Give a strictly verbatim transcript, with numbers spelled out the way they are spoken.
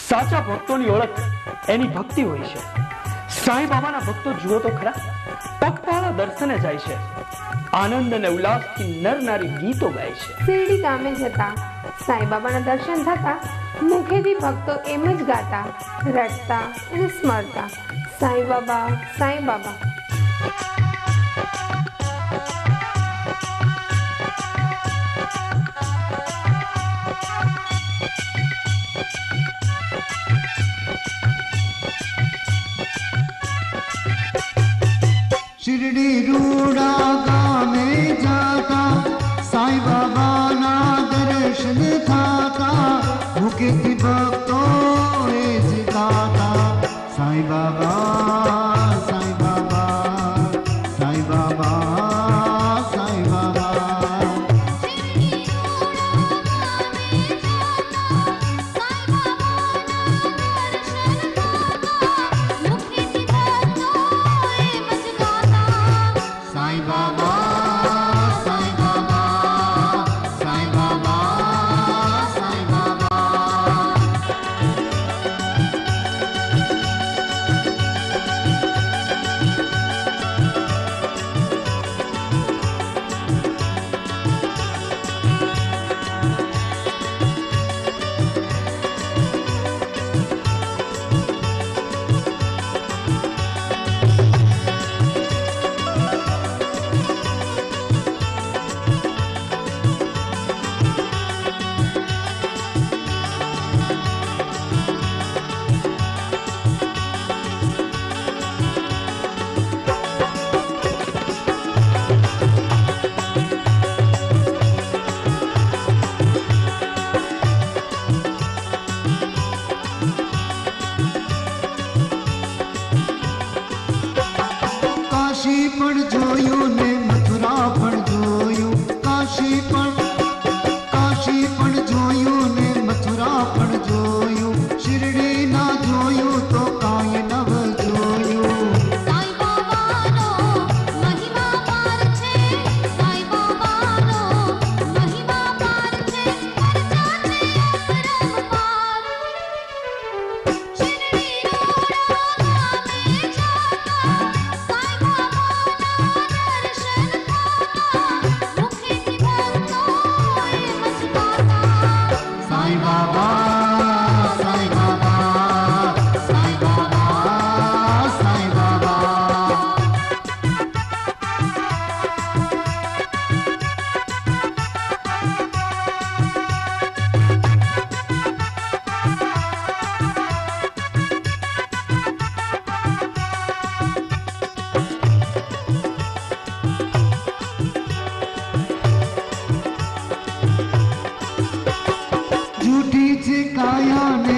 સાચા ભક્તોની ઓળખ એની ભક્તિ હોય છે. સાંઈ બાબાના ભક્તો જુઓ તો ખરા, પગપાળા દર્શને જાય છે, આનંદ અને ઉલ્લાસથી નર નારી ગીતો ગાય છે. શિરડી ગામે જતા સાંઈ બાબાના દર્શન થતા મુખેથી ભક્તો એમ જ ગાતા, રડતા અને સ્મરતા, સાંઈ બાબા, સાંઈ બાબા. शिरडी रूड़ा गामे जाता, साईं बाबा ना दर्शन थाता, मुखेથી ભક્તો એ ગાતા, સાईं बाबा, साईं बाबा, साईं बाबा, साईं बाबा. काया ने